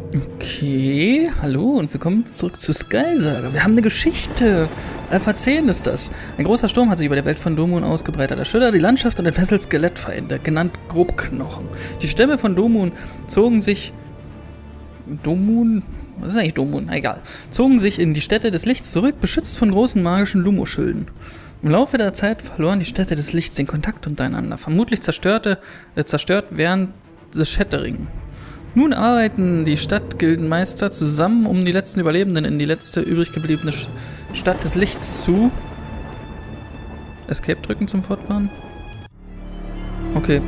Okay, hallo und willkommen zurück zu Skysaga. Wir haben eine Geschichte. Verzählen ist das. Ein großer Sturm hat sich über der Welt von Domun ausgebreitet. Erschütterte die Landschaft und entfesselt Skelettfeinde, genannt Grobknochen. Die Stämme von Domun zogen sich... Domun? Was ist eigentlich Domun? Egal. Zogen sich in die Städte des Lichts zurück, beschützt von großen magischen Lumo-Schilden. Im Laufe der Zeit verloren die Städte des Lichts den Kontakt untereinander. Vermutlich zerstört während des Shattering. Nun arbeiten die Stadtgildenmeister zusammen, um die letzten Überlebenden in die letzte übrig gebliebene Stadt des Lichts zu... Escape drücken zum Fortfahren? Okay,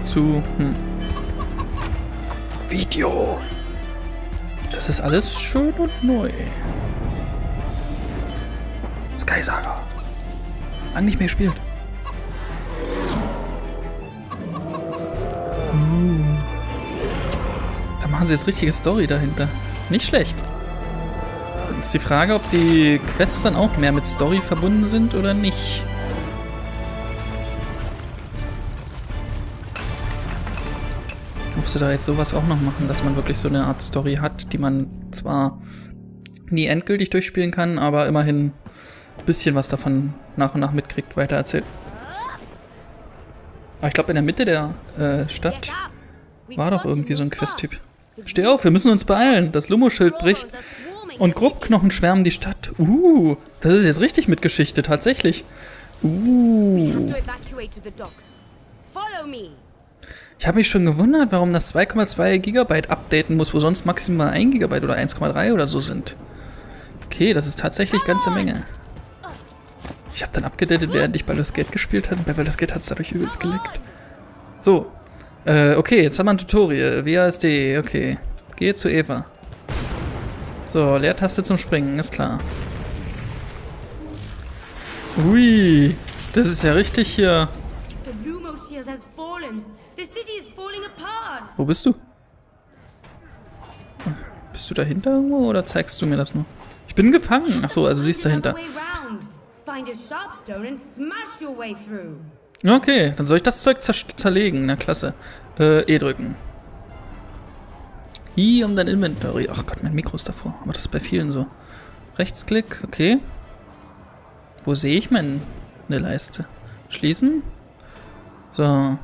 Video! Das ist alles schön und neu. Skysaga. Lang nicht mehr gespielt. Da machen sie jetzt richtige Story dahinter. Nicht schlecht. Jetzt ist die Frage, ob die Quests dann auch mehr mit Story verbunden sind oder nicht. Ob sie da jetzt sowas auch noch machen, dass man wirklich so eine Art Story hat, die man zwar nie endgültig durchspielen kann, aber immerhin ein bisschen was davon nach und nach mitkriegt, weitererzählt. Aber ich glaube, in der Mitte der Stadt war doch irgendwie so ein Questtyp. Steh auf, wir müssen uns beeilen. Das Lumo-Schild bricht und Grobknochen schwärmen die Stadt. Das ist jetzt richtig mit Geschichte, tatsächlich. Ich habe mich schon gewundert, warum das 2,2 Gigabyte updaten muss, wo sonst maximal 1 Gigabyte oder 1,3 oder so sind. Okay, das ist tatsächlich ganze Menge. Ich habe dann abgedatet, während ich Baldur's Gate gespielt habe. Bei Baldur's Gate hat es dadurch übelst geleckt. So. Okay, jetzt haben wir ein Tutorial. WASD, okay. Gehe zu Eva. So, Leertaste zum Springen, ist klar. Ui, das ist ja richtig hier. Wo bist du? Bist du dahinter irgendwo oder zeigst du mir das nur? Ich bin gefangen. Achso, also siehst du dahinter. Okay, dann soll ich das Zeug zerlegen. Na klasse. E drücken. I um dein Inventory. Ach Gott, mein Mikro ist davor. Aber das ist bei vielen so. Rechtsklick, okay. Wo sehe ich meine Leiste? Schließen. So. Noch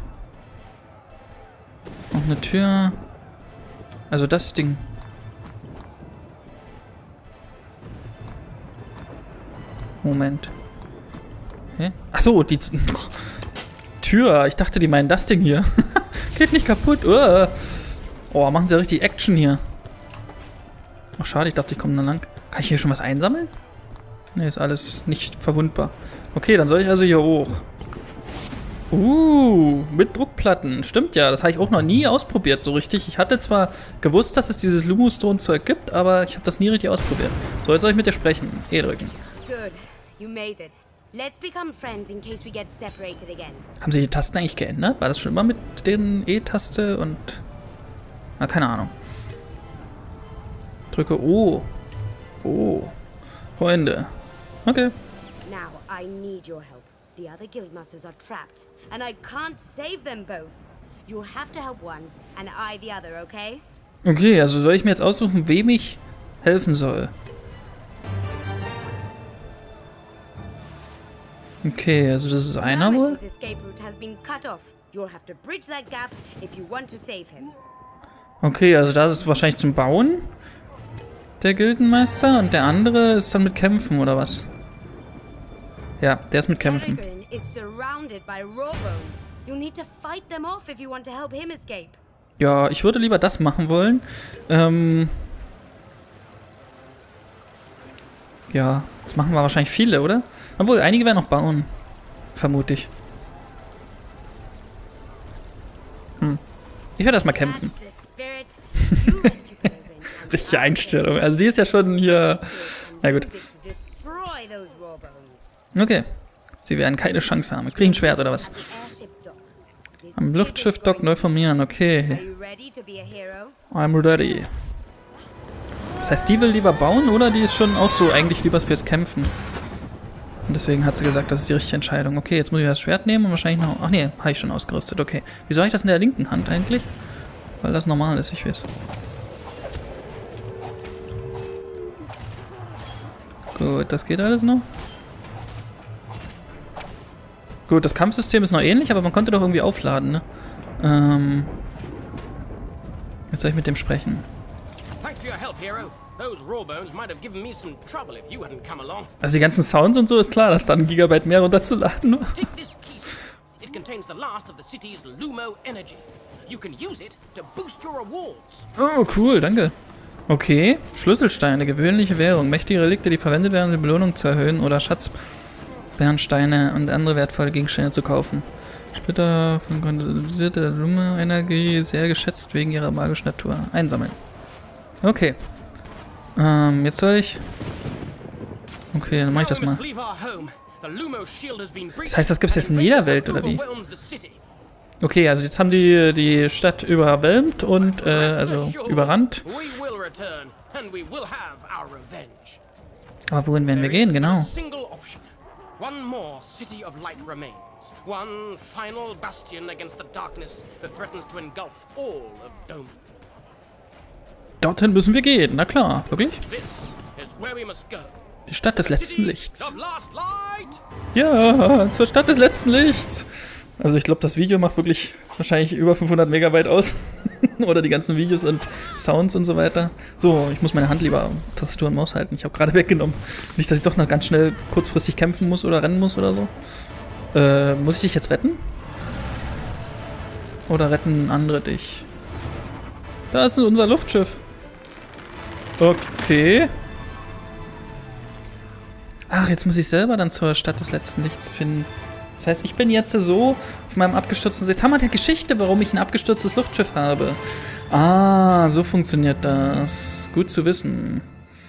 eine Tür. Also das Ding. Moment. Okay. Achso, die Tür. Ich dachte, die meinen das Ding hier. Geht nicht kaputt. Oh, machen sie ja richtig Action hier. Ach, schade, ich dachte, ich komme da lang. Kann ich hier schon was einsammeln? Ne, ist alles nicht verwundbar. Okay, dann soll ich also hier hoch. Mit Druckplatten. Stimmt ja, das habe ich auch noch nie ausprobiert, so richtig. Ich hatte zwar gewusst, dass es dieses Lumostone-Zeug gibt, aber ich habe das nie richtig ausprobiert. So, jetzt soll ich mit dir sprechen. E drücken. Good. You made it. Let's become friends in case we get separated again. Haben sie die Tasten eigentlich geändert? War das schon immer mit den E-Taste und... Na, keine Ahnung. Drücke O. Oh. Freunde. Okay. Now I need your help. The other guildmasters are trapped, and I can't save them both. You'll have to help one, and I the other, okay? Okay, also soll ich mir jetzt aussuchen, wem ich helfen soll? Okay, also das ist einer wohl. Okay, also das ist wahrscheinlich zum Bauen. Der Gildenmeister. Und der andere ist dann mit Kämpfen, oder was? Ja, der ist mit Kämpfen. Ja, ich würde lieber das machen wollen. Ja, das machen wir wahrscheinlich viele, oder? Obwohl, einige werden noch bauen. Vermute ich. Ich werde erstmal kämpfen. Richtige Einstellung. Also die ist ja schon hier... Na gut. Okay. Sie werden keine Chance haben. Jetzt kriege ich ein Schwert, oder was? Am Luftschiff-Dock neu formieren. Okay. I'm ready. Das heißt, die will lieber bauen, oder? Die ist schon auch so eigentlich lieber fürs Kämpfen. Und deswegen hat sie gesagt, das ist die richtige Entscheidung. Okay, jetzt muss ich das Schwert nehmen und wahrscheinlich noch... Ach nee, habe ich schon ausgerüstet. Okay. Wieso habe ich das in der linken Hand eigentlich? Weil das normal ist, ich weiß. Gut, das geht alles noch. Gut, das Kampfsystem ist noch ähnlich, aber man konnte doch irgendwie aufladen, ne? Jetzt soll ich mit dem sprechen. Also die ganzen Sounds und so ist klar, dass da ein Gigabyte mehr runterzuladen war. Oh, cool, danke. Okay, Schlüsselsteine, gewöhnliche Währung, mächtige Relikte, die verwendet werden, um die Belohnung zu erhöhen oder Schatzbernsteine und andere wertvolle Gegenstände zu kaufen. Splitter von kondensierter Lume-Energie, sehr geschätzt wegen ihrer magischen Natur. Einsammeln. Okay. Jetzt soll ich... Okay, dann mach ich das mal. Das heißt, das gibt's jetzt in jeder Welt, oder wie? Okay, also jetzt haben die die Stadt überwältigt und, also überrannt. Aber wohin werden wir gehen, genau? Dorthin müssen wir gehen, na klar, wirklich? Die Stadt des letzten Lichts. Ja, zur Stadt des letzten Lichts. Also ich glaube, das Video macht wirklich wahrscheinlich über 500 Megabyte aus. Oder die ganzen Videos und Sounds und so weiter. So, ich muss meine Hand lieber Tastatur und Maus halten. Ich habe gerade weggenommen. Nicht, dass ich doch noch ganz schnell kurzfristig kämpfen muss oder rennen muss oder so. Muss ich dich jetzt retten? Oder retten andere dich? Da ist unser Luftschiff. Okay. Ach, jetzt muss ich selber dann zur Stadt des letzten Lichts finden. Das heißt, ich bin jetzt so auf meinem abgestürzten... Jetzt haben wir die Geschichte, warum ich ein abgestürztes Luftschiff habe. Ah, so funktioniert das. Gut zu wissen.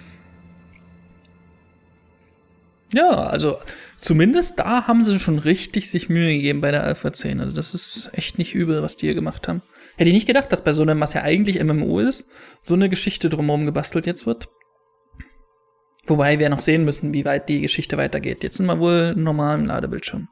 Ja, also zumindest da haben sie schon richtig sich Mühe gegeben bei der Alpha 10. Also das ist echt nicht übel, was die hier gemacht haben. Hätte ich nicht gedacht, dass bei so einem, was ja eigentlich MMO ist, so eine Geschichte drumherum gebastelt jetzt wird. Wobei wir noch sehen müssen, wie weit die Geschichte weitergeht. Jetzt sind wir wohl im normalen Ladebildschirm.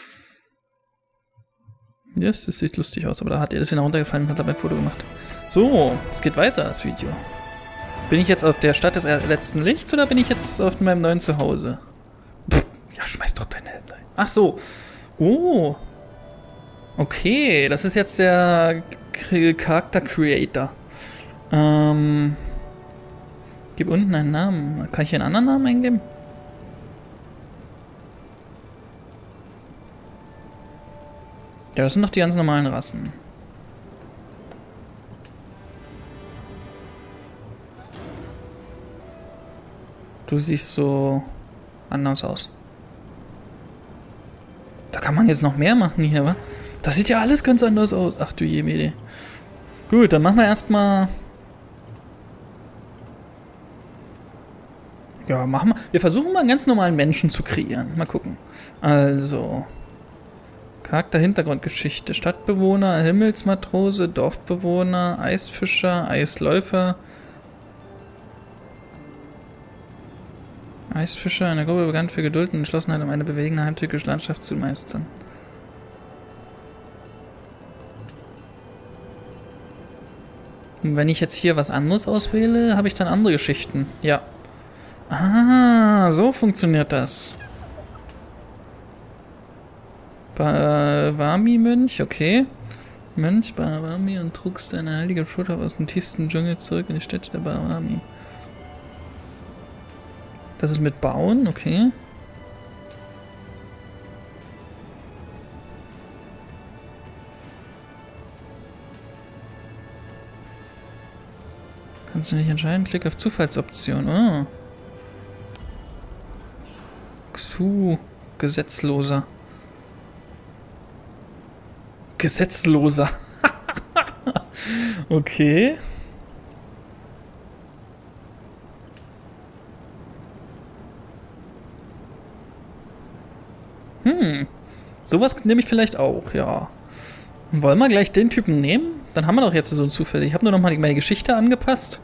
Yes, das sieht lustig aus, aber da hat er das hier runtergefallen und hat dabei ein Foto gemacht. So, es geht weiter, das Video. Bin ich jetzt auf der Stadt des letzten Lichts oder bin ich jetzt auf meinem neuen Zuhause? Pff, ja, schmeiß doch deine Hände ein. Ach so. Oh. Okay, das ist jetzt der Charakter Creator. Gib unten einen Namen. Kann ich hier einen anderen Namen eingeben? Ja, das sind doch die ganz normalen Rassen. Du siehst so anders aus. Da kann man jetzt noch mehr machen hier, wa? Das sieht ja alles ganz anders aus. Ach du je, Mede. Gut, dann machen wir erstmal... Ja, machen wir. Wir versuchen mal einen ganz normalen Menschen zu kreieren. Mal gucken. Also. Charakter, Hintergrundgeschichte. Stadtbewohner, Himmelsmatrose, Dorfbewohner, Eisfischer, Eisläufer. Eisfischer, eine Gruppe bekannt für Geduld und Entschlossenheit, um eine bewegende heimtückische Landschaft zu meistern. Und wenn ich jetzt hier was anderes auswähle, habe ich dann andere Geschichten. Ja. Ah, so funktioniert das. Bawami-Mönch, okay. Mönch, Bawami und trugst deine heilige Schulter aus dem tiefsten Dschungel zurück in die Städte der Bawami. Das ist mit Bauen, okay. Kannst du nicht entscheiden? Klick auf Zufallsoption. Oh. Xu, Gesetzloser. Gesetzloser. Okay. Sowas nehme ich vielleicht auch, ja. Wollen wir gleich den Typen nehmen? Dann haben wir doch jetzt so einen Zufall. Ich habe nur noch mal meine Geschichte angepasst.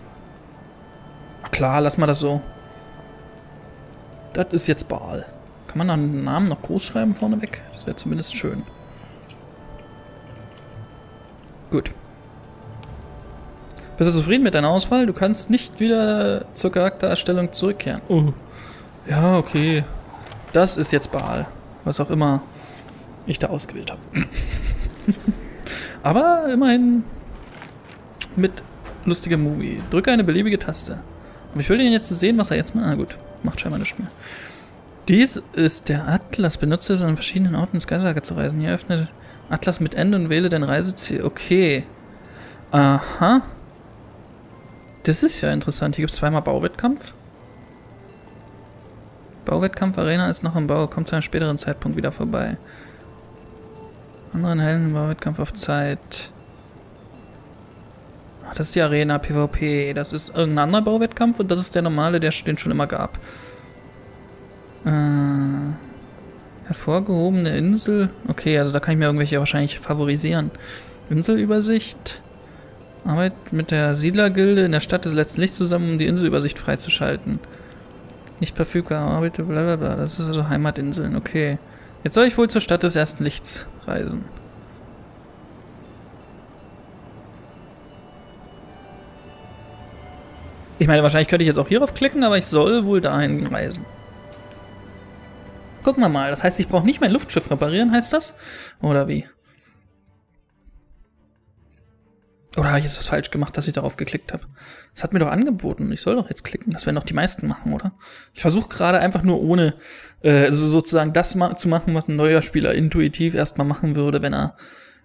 Na klar, lass mal das so. Das ist jetzt Baal. Kann man dann den Namen noch groß schreiben vorneweg? Das wäre zumindest schön. Gut. Bist du zufrieden mit deiner Auswahl? Du kannst nicht wieder zur Charaktererstellung zurückkehren. Oh. Ja, okay. Das ist jetzt Baal. Was auch immer ich da ausgewählt habe. Aber immerhin mit lustigem Movie. Drücke eine beliebige Taste. Aber ich will den jetzt sehen, was er jetzt macht. Na gut, macht scheinbar nichts mehr. Dies ist der Atlas. Benutze es an verschiedenen Orten Sky Saga zu reisen. Hier öffne Atlas mit Ende und wähle dein Reiseziel. Okay. Aha. Das ist ja interessant. Hier gibt es zweimal Bauwettkampf. Bauwettkampf-Arena ist noch im Bau. Kommt zu einem späteren Zeitpunkt wieder vorbei. Anderen Helden Bauwettkampf auf Zeit. Ach, das ist die Arena PvP. Das ist irgendein anderer Bauwettkampf und das ist der normale, den schon immer gab. Hervorgehobene Insel. Okay, also da kann ich mir irgendwelche wahrscheinlich favorisieren. Inselübersicht. Arbeit mit der Siedlergilde in der Stadt des letzten Lichts zusammen, um die Inselübersicht freizuschalten. Nicht verfügbar. Arbeite blablabla. Das ist also Heimatinseln. Okay. Jetzt soll ich wohl zur Stadt des ersten Lichts reisen. Ich meine, wahrscheinlich könnte ich jetzt auch hierauf klicken, aber ich soll wohl dahin reisen. Gucken wir mal. Das heißt, ich brauche nicht mein Luftschiff reparieren, heißt das? Oder wie? Oder habe ich jetzt was falsch gemacht, dass ich darauf geklickt habe? Das hat mir doch angeboten. Ich soll doch jetzt klicken. Das werden doch die meisten machen, oder? Ich versuche gerade einfach nur ohne also sozusagen das zu machen, was ein neuer Spieler intuitiv erstmal machen würde, wenn er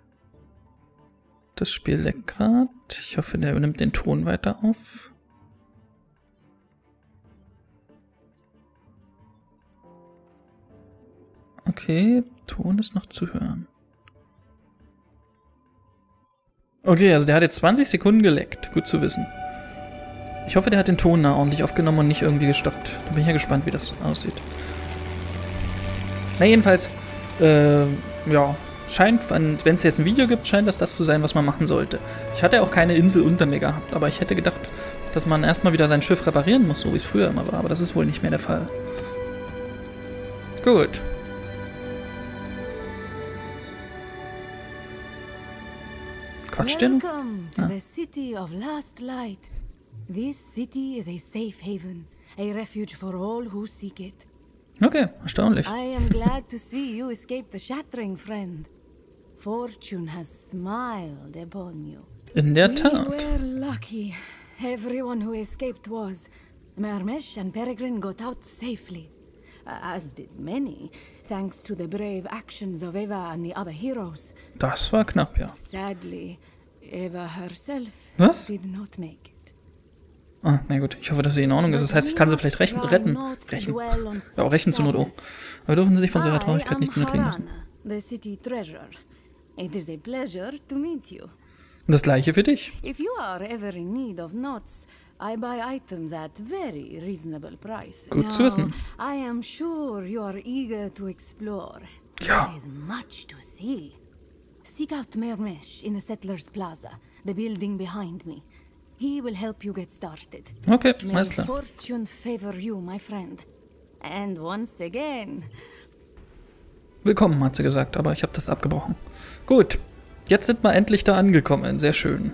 das Spiel leckt gerade. Ich hoffe, der nimmt den Ton weiter auf. Okay, Ton ist noch zu hören. Okay, also der hat jetzt 20 Sekunden geleckt. Gut zu wissen. Ich hoffe, der hat den Ton da ordentlich aufgenommen und nicht irgendwie gestockt. Da bin ich ja gespannt, wie das aussieht. Na jedenfalls, ja, scheint, wenn es jetzt ein Video gibt, scheint das zu sein, was man machen sollte. Ich hatte auch keine Insel unter mir gehabt, aber ich hätte gedacht, dass man erstmal wieder sein Schiff reparieren muss, so wie es früher immer war. Aber das ist wohl nicht mehr der Fall. Gut. Quatscht der noch? Welcome to the city of last light. This city is a safe haven, a refuge for all who seek it. Okay, erstaunlich. I am glad to see you escape the shattering, friend. Fortune has smiled upon you. In der We Tat. were lucky. Everyone who escaped was. Mermesh and Peregrine got out safely, as did many, thanks to the brave actions of Eva and the other heroes. Das war knapp, ja. Sadly, Eva herself Was? did not make it. Ah, na gut. Ich hoffe, dass sie in Ordnung ist. Das heißt, ich kann sie vielleicht retten. Retten. Ja, auch rächen zur Not auch. Aber dürfen sie sich von so ihrer Traurigkeit nicht unkriegen lassen. The city treasure. It is a pleasure to meet you. Und das gleiche für dich. If you are ever in need of knots, I buy items at very reasonable prices. Gut zu wissen. I am sure you are eager to explore. Ja. There is much to see. Seek out Mermesh in the Settlers Plaza, the building behind me. He will help you get started. Okay, May alles klar. fortune favor you, my friend. And once again. Willkommen, hat sie gesagt, aber ich habe das abgebrochen. Gut, jetzt sind wir endlich da angekommen. Sehr schön.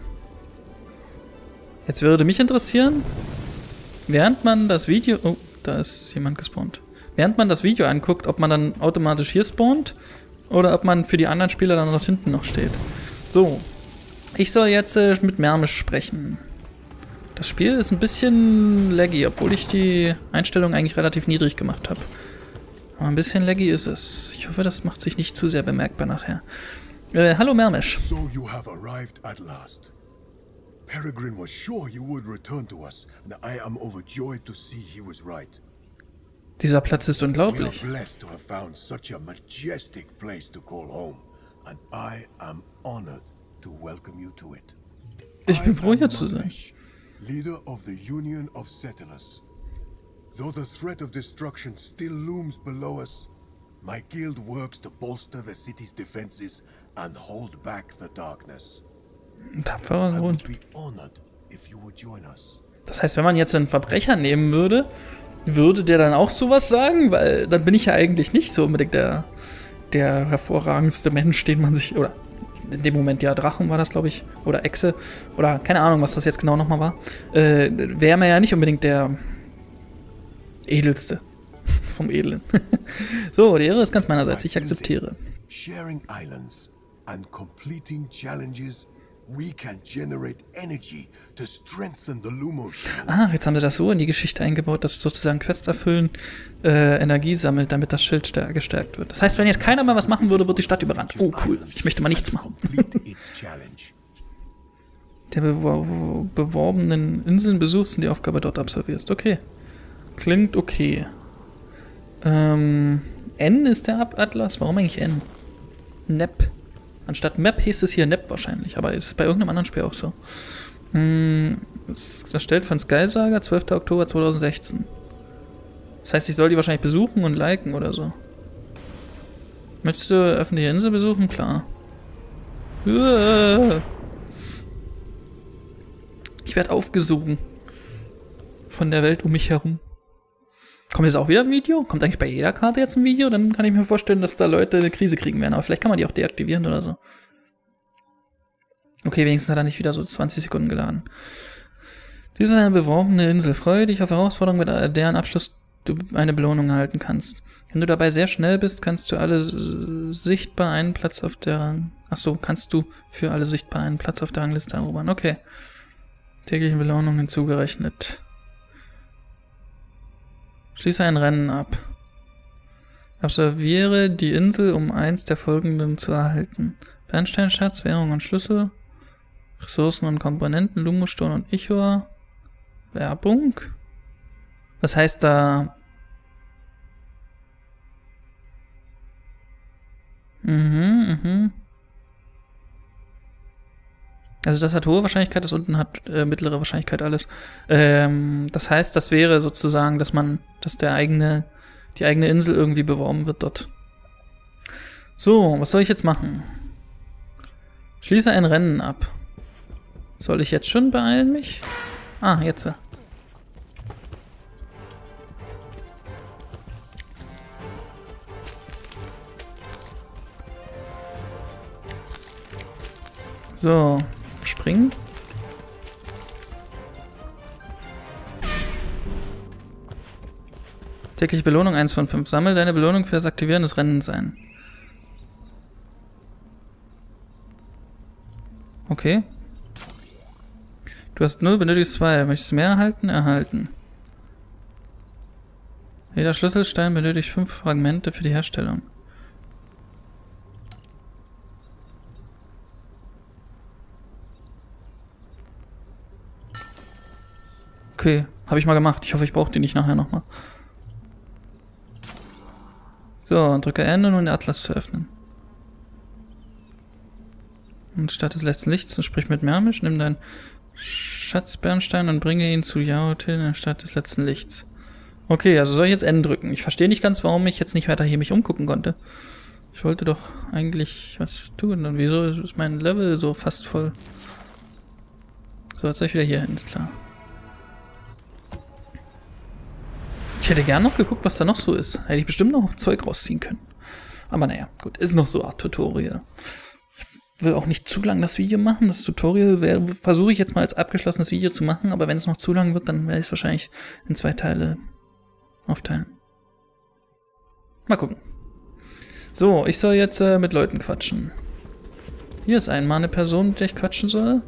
Jetzt würde mich interessieren, während man das Video... Oh, da ist jemand gespawnt. Während man das Video anguckt, ob man dann automatisch hier spawnt oder ob man für die anderen Spieler dann dort hinten noch steht. So, ich soll jetzt mit Mermisch sprechen. Das Spiel ist ein bisschen laggy, obwohl ich die Einstellung eigentlich relativ niedrig gemacht habe. Aber ein bisschen laggy ist es. Ich hoffe, das macht sich nicht zu sehr bemerkbar nachher. Hallo Mermisch. So you have arrived at last. Peregrine was sure you would return to us, and I am overjoyed to see he was right. Dieser Platz ist We are unglaublich. blessed to have found such a majestic place to call home, and I am honored to welcome you to it. Ich bin froh, I hier am zu sein. Mermesh, leader of the Union of Settlers. Though the threat of destruction still looms below us, my guild works to bolster the city's defenses and hold back the darkness. Ein tapferer I Grund. would be honored if you would join us. Das heißt, wenn man jetzt einen Verbrecher nehmen würde, würde der dann auch sowas sagen? Weil dann bin ich ja eigentlich nicht so unbedingt der hervorragendste Mensch, den man sich... Oder in dem Moment ja Drachen war das, glaube ich. Oder Echse. Oder keine Ahnung, was das jetzt genau nochmal war. Wäre mir ja nicht unbedingt der edelste. Vom Edlen. So, die Ehre ist ganz meinerseits. Ich akzeptiere. Sharing islands and completing challenges, we can generate energy to strengthen the Lumo Shield. Ah, jetzt haben sie das so in die Geschichte eingebaut, dass sozusagen Quests erfüllen Energie sammelt, damit das Schild gestärkt wird. Das heißt, wenn jetzt keiner mal was machen würde, wird die Stadt überrannt. Oh, cool. Ich möchte mal nichts machen. Der beworbenen Inseln besuchst und die Aufgabe dort absolvierst. Okay. Klingt okay. N ist der Atlas. Warum eigentlich N? Nep. Anstatt Map hieß es hier Nep wahrscheinlich, aber ist bei irgendeinem anderen Spiel auch so. Das erstellt von Skysaga, 12. Oktober 2016. Das heißt, ich soll die wahrscheinlich besuchen und liken oder so. Möchtest du öffentliche Insel besuchen? Klar. Ich werde aufgesogen von der Welt um mich herum. Kommt jetzt auch wieder ein Video? Kommt eigentlich bei jeder Karte jetzt ein Video? Dann kann ich mir vorstellen, dass da Leute eine Krise kriegen werden. Aber vielleicht kann man die auch deaktivieren oder so. Okay, wenigstens hat er nicht wieder so 20 Sekunden geladen. Dies ist eine beworbene Insel. Freue dich auf Herausforderungen, mit deren Abschluss du eine Belohnung erhalten kannst. Wenn du dabei sehr schnell bist, kannst du alle sichtbar einen Platz auf der... Achso, kannst du für alle sichtbar einen Platz auf der Rangliste erobern. Okay. Täglichen Belohnungen hinzugerechnet. Schließe ein Rennen ab. Absolviere die Insel, um eins der folgenden zu erhalten. Bernsteinschatz, Währung und Schlüssel. Ressourcen und Komponenten, Lumoston und Ichor. Werbung. Was heißt da... Also das hat hohe Wahrscheinlichkeit, das unten hat mittlere Wahrscheinlichkeit alles. Das heißt, das wäre sozusagen, dass die eigene Insel irgendwie beworben wird dort. So, was soll ich jetzt machen? Schließe ein Rennen ab. Soll ich jetzt schon beeilen mich? Ah, jetzt. So, springen. Tägliche Belohnung 1 von 5. Sammel deine Belohnung für das Aktivieren des Rennens ein. Okay. Du hast 0, benötigst 2. Möchtest du mehr erhalten? Erhalten. Jeder Schlüsselstein benötigt 5 Fragmente für die Herstellung. Okay, habe ich mal gemacht. Ich hoffe, ich brauche die nicht nachher nochmal. So, drücke N, um den Atlas zu öffnen. Und statt des letzten Lichts, sprich mit Mermisch, nimm deinen Schatzbernstein und bringe ihn zu Yaotin anstatt des letzten Lichts. Okay, also soll ich jetzt N drücken? Ich verstehe nicht ganz, warum ich jetzt nicht weiter hier mich umgucken konnte. Ich wollte doch eigentlich was tun. Und wieso ist mein Level so fast voll? So, jetzt soll ich wieder hier hin, ist klar. Ich hätte gern noch geguckt, was da noch so ist. Hätte ich bestimmt noch Zeug rausziehen können. Aber naja, gut, ist noch so eine Art Tutorial. Ich will auch nicht zu lang das Video machen. Das Tutorial versuche ich jetzt mal als abgeschlossenes Video zu machen, aber wenn es noch zu lang wird, dann werde ich es wahrscheinlich in 2 Teile aufteilen. Mal gucken. So, ich soll jetzt mit Leuten quatschen. Hier ist einmal eine Person, mit der ich quatschen soll.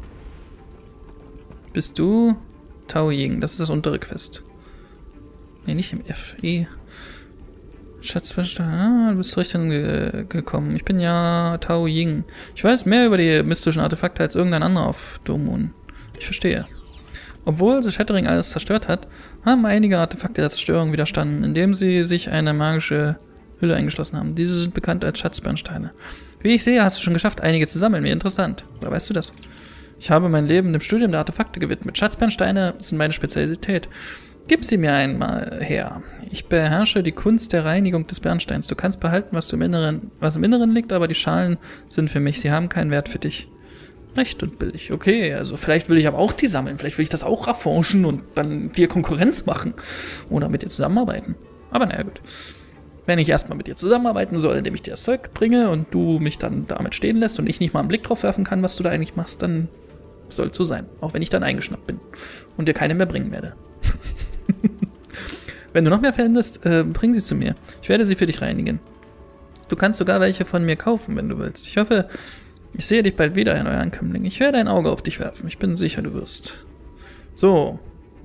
Bist du Tao Ying? Das ist das untere Quest. Nee, nicht im FE. Schatzbernstein, du bist richtig gekommen. Ich bin ja Tao Ying. Ich weiß mehr über die mystischen Artefakte als irgendein anderer auf Domun. Ich verstehe. Obwohl The Shattering alles zerstört hat, haben einige Artefakte der Zerstörung widerstanden, indem sie sich eine magische Hülle eingeschlossen haben. Diese sind bekannt als Schatzbernsteine. Wie ich sehe, hast du schon geschafft, einige zu sammeln. Wie interessant. Oder weißt du das? Ich habe mein Leben dem Studium der Artefakte gewidmet. Schatzbernsteine sind meine Spezialität. Gib sie mir einmal her. Ich beherrsche die Kunst der Reinigung des Bernsteins. Du kannst behalten, was im Inneren liegt, aber die Schalen sind für mich. Sie haben keinen Wert für dich. Recht und billig. Okay, also vielleicht will ich aber auch die sammeln. Vielleicht will ich das auch erforschen und dann dir Konkurrenz machen. Oder mit dir zusammenarbeiten. Aber naja, gut. Wenn ich erstmal mit dir zusammenarbeiten soll, indem ich dir das Zeug bringe und du mich dann damit stehen lässt und ich nicht mal einen Blick drauf werfen kann, was du da eigentlich machst, dann soll es so sein. Auch wenn ich dann eingeschnappt bin und dir keine mehr bringen werde. Wenn du noch mehr findest, bring sie zu mir. Ich werde sie für dich reinigen. Du kannst sogar welche von mir kaufen, wenn du willst. Ich hoffe, ich sehe dich bald wieder, ein neuer Ankömmling. Ich werde ein Auge auf dich werfen. Ich bin sicher, du wirst. So.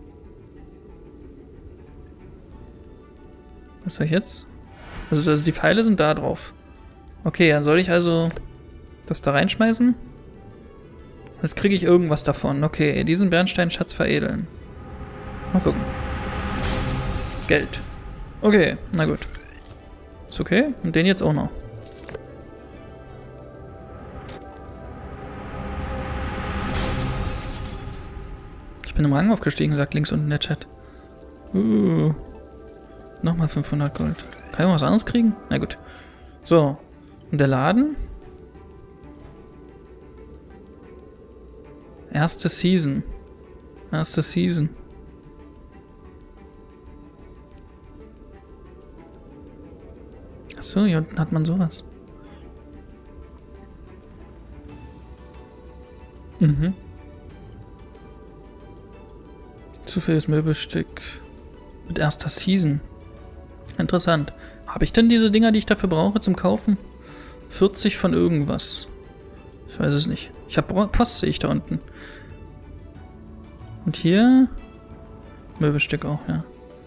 Was soll ich jetzt? Also die Pfeile sind da drauf. Okay, dann soll ich also das da reinschmeißen. Jetzt kriege ich irgendwas davon. Okay, diesen Bernsteinschatz veredeln. Mal gucken. Geld. Okay, na gut. Ist okay. Und den jetzt auch noch. Ich bin im Rang aufgestiegen, sagt links unten der Chat. Nochmal 500 Gold. Kann ich noch was anderes kriegen? Na gut. So. Und der Laden? Erste Season. Erste Season. Achso, hier unten hat man sowas. Mhm. Zufälliges Möbelstück. Mit erster Season. Interessant. Habe ich denn diese Dinger, die ich dafür brauche zum Kaufen? 40 von irgendwas. Ich weiß es nicht. Ich habe Post, sehe ich da unten. Und hier Möbelstück auch, ja.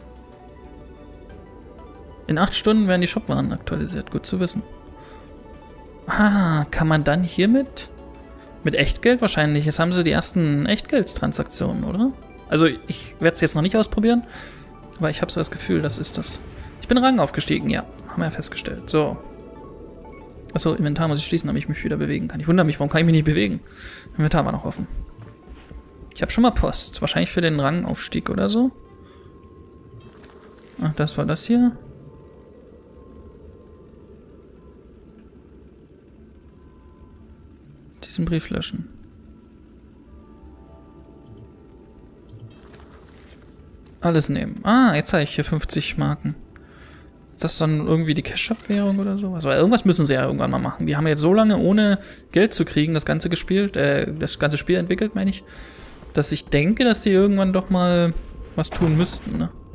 In 8 Stunden werden die Shopwaren aktualisiert. Gut zu wissen. Ah, kann man dann hiermit? Mit Echtgeld wahrscheinlich. Jetzt haben sie die ersten Echtgeldtransaktionen, oder? Also ich werde es jetzt noch nicht ausprobieren. Aber ich habe so das Gefühl, das ist das. Ich bin Rang aufgestiegen, ja. Haben wir ja festgestellt. So. Achso, Inventar muss ich schließen, damit ich mich wieder bewegen kann. Ich wundere mich, warum kann ich mich nicht bewegen? Inventar war noch offen. Ich habe schon mal Post. Wahrscheinlich für den Rangaufstieg oder so. Ach, das war das hier. Diesen Brief löschen. Alles nehmen. Ah, jetzt habe ich hier 50 Marken. Ist das dann irgendwie die Cash-Up-Währung oder sowas? Aber irgendwas müssen sie ja irgendwann mal machen. Die haben jetzt so lange ohne Geld zu kriegen das ganze gespielt, das ganze Spiel entwickelt, meine ich, dass ich denke, dass sie irgendwann doch mal was tun müssten, ne?